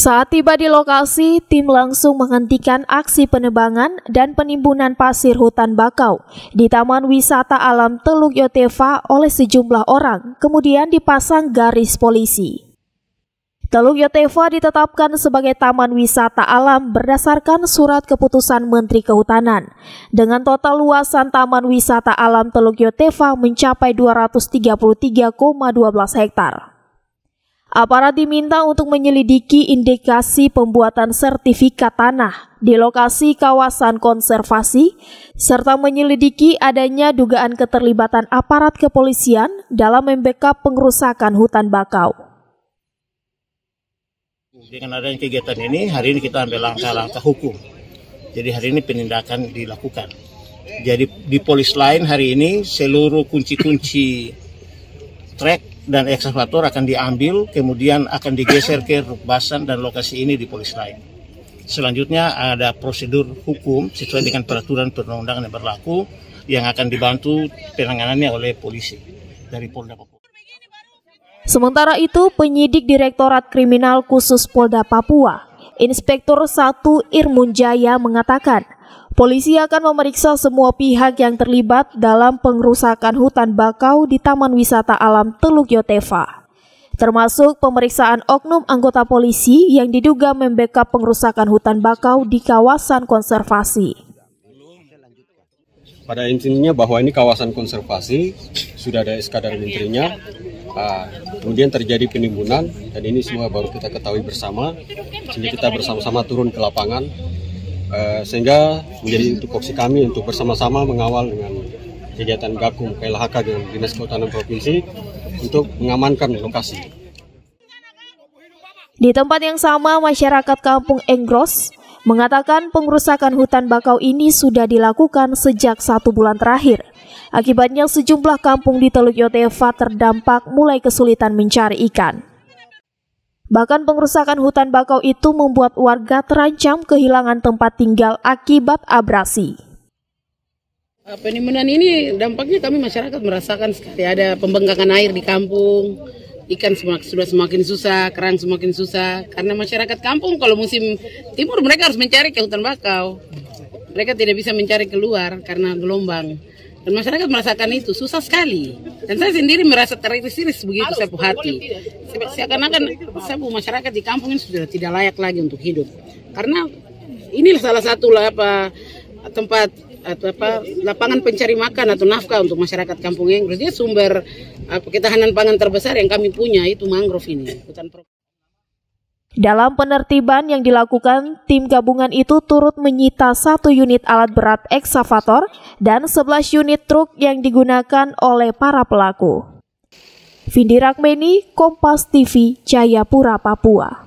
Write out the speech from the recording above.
Saat tiba di lokasi, tim langsung menghentikan aksi penebangan dan penimbunan pasir hutan bakau di Taman Wisata Alam Teluk Yotefa oleh sejumlah orang, kemudian dipasang garis polisi. Teluk Yotefa ditetapkan sebagai Taman Wisata Alam berdasarkan surat keputusan Menteri Kehutanan, dengan total luasan Taman Wisata Alam Teluk Yotefa mencapai 233,12 hektar. Aparat diminta untuk menyelidiki indikasi pembuatan sertifikat tanah di lokasi kawasan konservasi, serta menyelidiki adanya dugaan keterlibatan aparat kepolisian dalam membackup pengerusakan hutan bakau. Dengan adanya kegiatan ini, hari ini kita ambil langkah-langkah hukum. Jadi hari ini penindakan dilakukan. Jadi di polis lain hari ini seluruh kunci-kunci trek dan ekskavator akan diambil, kemudian akan digeser ke Basan dan lokasi ini di polis lain. Selanjutnya ada prosedur hukum sesuai dengan peraturan perundang-undangan yang berlaku yang akan dibantu penanganannya oleh polisi dari Polda Papua. Sementara itu, penyidik Direktorat Kriminal Khusus Polda Papua, Inspektur 1 Irmun Jaya mengatakan, polisi akan memeriksa semua pihak yang terlibat dalam pengerusakan hutan bakau di Taman Wisata Alam Teluk Yotefa, termasuk pemeriksaan oknum anggota polisi yang diduga membackup pengerusakan hutan bakau di kawasan konservasi. Pada intinya bahwa ini kawasan konservasi, sudah ada SK dari menterinya, kemudian terjadi penimbunan, dan ini semua baru kita ketahui bersama, sehingga kita bersama-sama turun ke lapangan, sehingga menjadi tupoksi kami untuk bersama-sama mengawal dengan kegiatan Gakum KLHK dengan Dinas Kehutanan Provinsi untuk mengamankan lokasi. Di tempat yang sama, masyarakat Kampung Enggros mengatakan pengerusakan hutan bakau ini sudah dilakukan sejak 1 bulan terakhir. Akibatnya sejumlah kampung di Teluk Yotefa terdampak mulai kesulitan mencari ikan. Bahkan pengerusakan hutan bakau itu membuat warga terancam kehilangan tempat tinggal akibat abrasi. Penimbunan ini dampaknya kami masyarakat merasakan sekali, ada pembengkakan air di kampung, ikan sudah semakin susah, kerang semakin susah, karena masyarakat kampung kalau musim timur mereka harus mencari ke hutan bakau. Mereka tidak bisa mencari keluar karena gelombang. Dan masyarakat merasakan itu susah sekali. Dan saya sendiri merasa teriris-iris begitu sapu hati. Seakan-akan sapu masyarakat di kampung ini sudah tidak layak lagi untuk hidup. Karena ini salah satu tempat lapangan pencari makan atau nafkah untuk masyarakat Kampung Enggros. Dia sumber ketahanan pangan terbesar yang kami punya itu mangrove ini. Dalam penertiban yang dilakukan, tim gabungan itu turut menyita 1 unit alat berat ekskavator dan 11 unit truk yang digunakan oleh para pelaku. Vindi Rakmeni, Kompas TV, Jayapura, Papua.